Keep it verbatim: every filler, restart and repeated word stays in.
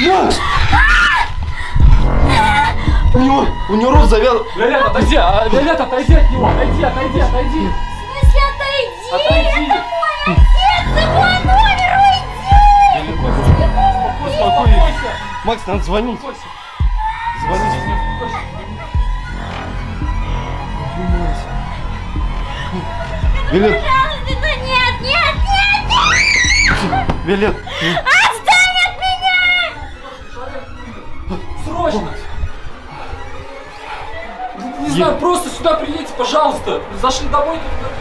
Макс! У него, у него рот завял. Виолетта, отойди, а, Виолетта, отойди от него, отойди, отойди, отойди. В смысле отойди? Отойди. Это мой отец, за мой номер уйди! Успокойся, успокойся. Макс, надо звонить. Звонить. Виолетта. Пожалуйста, да нет, нет, нет, нет! Виолетта. Отстань от меня! Срочно. Не знаю, просто сюда приедьте, пожалуйста. Зашли домой.